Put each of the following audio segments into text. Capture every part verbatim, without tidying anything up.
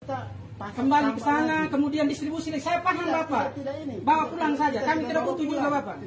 Kembali ke sana, kemudian distribusi. Saya paham Bapak. Bawa pulang saja. Kami tidak butuh juga Bapak.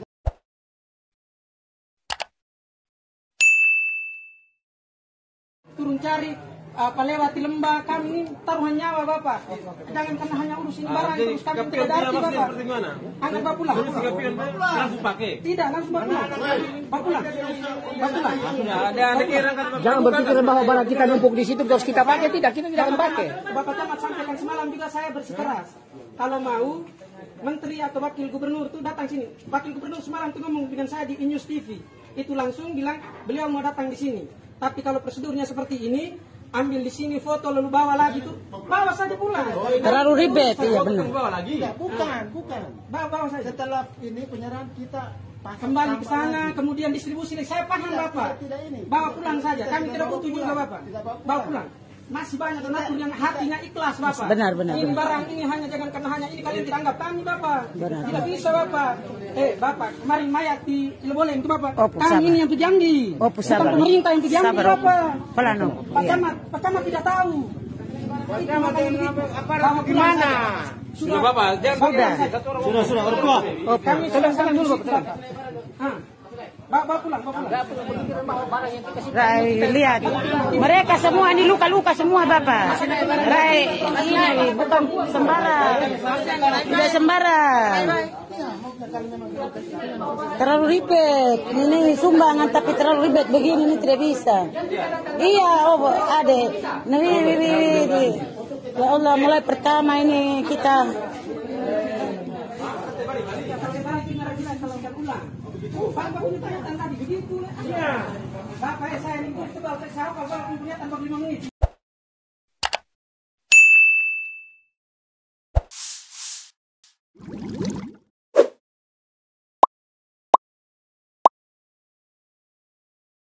Turun cari apa lewati lembah, kami ini taruhan nyawa Bapak. Jangan karena hanya urusin barang terus kami tidak dati Bapak. Anggap Bapak pulang. Langsung pakai. Tidak, langsung Bapak pulang. Bapak pulang. Bapak pulang. Jangan berpikir bahwa barang kita numpuk di situ terus kita pakai, tidak, kita tidak akan pakai. Bapak Camat sampaikan semalam juga saya bersikeras. Kalau mau Menteri atau Wakil Gubernur itu datang sini. Wakil Gubernur semalam itu ngomong dengan saya di Inews T V. Itu langsung bilang beliau mau datang di sini. Tapi kalau prosedurnya seperti ini, ambil di sini foto lalu bawa lagi tuh, bawa saja pulang. Terlalu ribet, iya benar. Bawa lagi. Ya, bukan, bukan. Bawa, bawa saja. Setelah ini penyerahan kita kembali ke sana, kemudian distribusi. Saya paham Bapak. Bawa pulang saja. Kami tidak butuh juga Bapak. Bawa pulang. Masih banyak donatur yang hatinya ikhlas Bapak. Benar, benar. Ini benar. barang ini hanya jangan karena hanya ini kalian tidak anggap kami Bapak. Benar. Tidak bisa Bapak. Eh Bapak, kemarin mayat di Cileboleng itu Bapak. Oh, kami ini yang Tujanggi. Oh, bukan sabar. pemerintah yang Tujanggi Sabar, Bapak. Pelan, oh. Pak Iya. Camat, Pak Camat tidak tahu. Pak Camat apa gimana? Sudah Bapak, jangan Sudah. Sudah, sudah, berkuah. Oh, kami sedang sedang dulu Bapak. Ah. Bawa pulang, bawa pulang. Rai, lihat. Mereka semua ini luka-luka semua Bapak. Rai, ini bukan sembarang. Tidak sembarang. Terlalu ribet. Ini sumbangan tapi terlalu ribet begini ini tidak bisa. Iya, oh ade. Nih, nih, nih, nih. Ya Allah, mulai pertama ini kita. Bapak punya tanya tadi begitu. Bapak saya ini tebal saya hafal bapak punya tanpa lima menit.